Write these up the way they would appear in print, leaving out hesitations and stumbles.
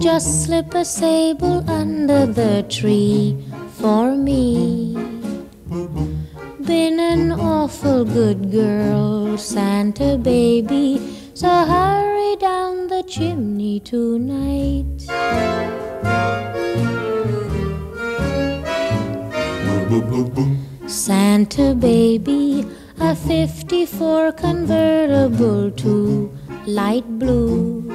Just slip a sable under the tree for me. Been an awful good girl, Santa baby, so hurry down the chimney tonight. Santa baby, a 54 convertible to light blue.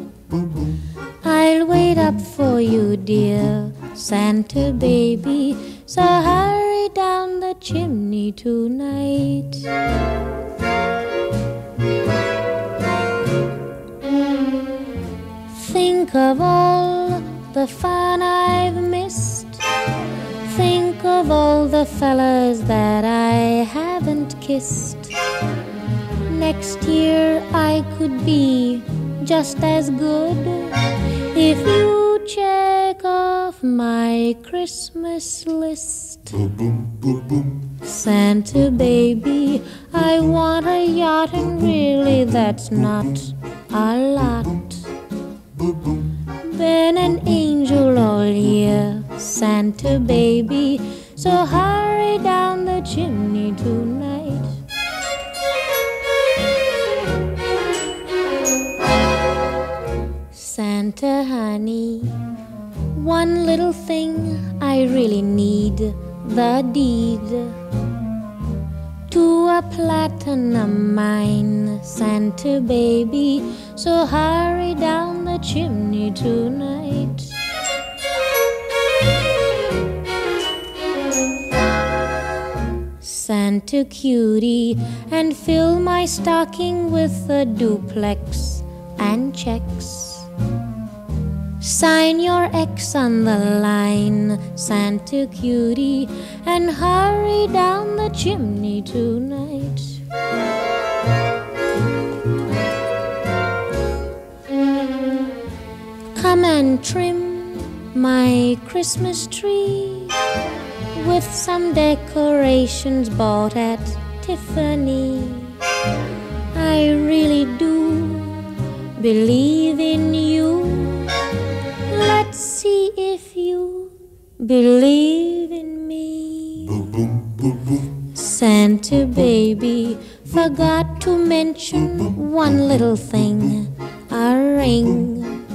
I'll wait up for you, dear Santa baby, so hurry down the chimney tonight. Think of all the fun I've missed. Think of all the fellas that I haven't kissed. Next year I could be just as good if you check off my Christmas list. Santa baby, I want a yacht, and really that's not a lot. Been an angel all year, Santa baby, so hurry down the chimney tonight. Santa honey, one little thing I really need, the deed to a platinum mine, Santa baby, so hurry down the chimney tonight. Santa cutie, and fill my stocking with a duplex and checks. Sign your X on the line, Santa cutie, and hurry down the chimney tonight. Come and trim my Christmas tree with some decorations bought at Tiffany. I really do believe in you. Let's see if you believe in me. Santa baby, forgot to mention one little thing, a ring.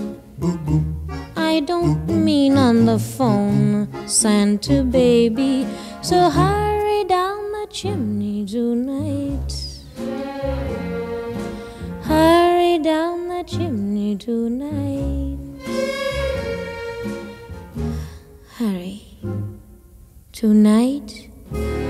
I don't mean on the phone, Santa baby, so hurry down the chimney tonight. Hurry down the chimney tonight. Hurry. Tonight